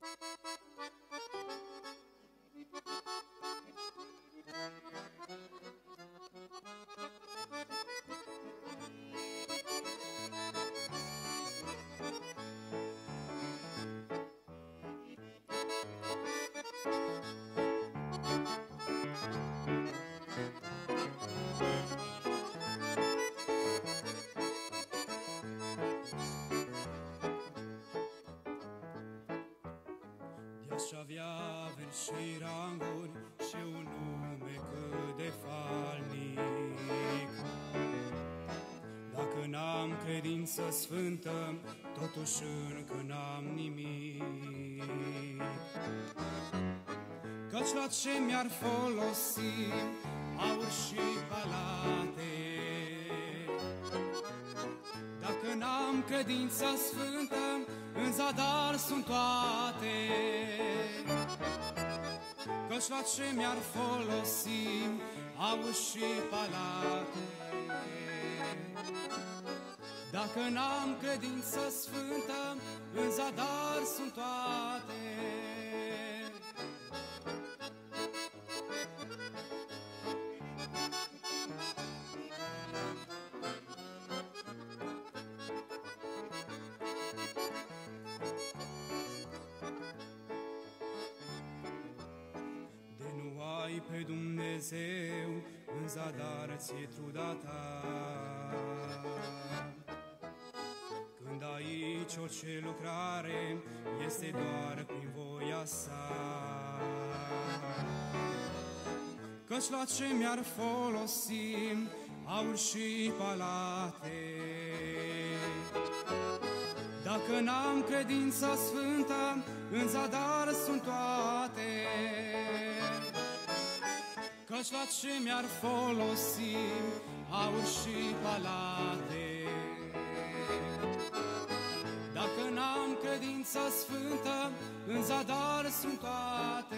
Aș avea averi și ranguri și un nume cât de falnic. Dacă n-am credință sfântă, totuși încă n-am nimic. Căci la ce mi-ar folosi aur și palate, dacă n-am credința sfântă, în zadar sunt toate. Căci la ce mi-ar folosi aur și palate, dacă n-am credință sfântă, în zadar sunt toate. Ai pe Dumnezeu, în zadar ți-e truda ta. Când aici orice lucrare este doar prin voia sa. Căci la ce mi-ar folosi aur și palate, dacă n-am credința sfântă, în zadar sunt toate. Căci la ce mi-ar folosi aur și palate, dacă n-am credința sfântă, în zadar sunt toate.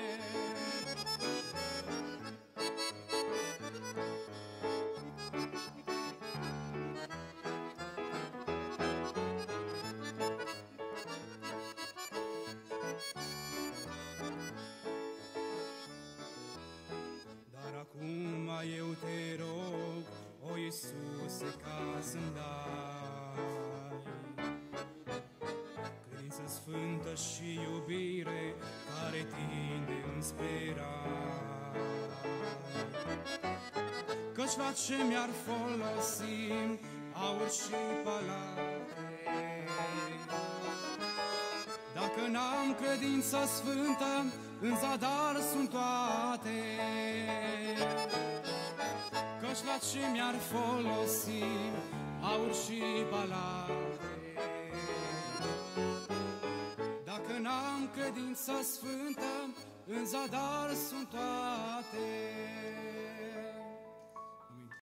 Acum eu te rog, o Iisuse, ca să-mi dai credință sfântă și iubire care tinde înspre rai. Căci la ce mi-ar folosi aur și palate, dacă n-am credința sfântă, în zadar sunt toate. Căci la ce mi-ar folosi aur și palate, dacă n-am credința sfântă, în zadar sunt toate.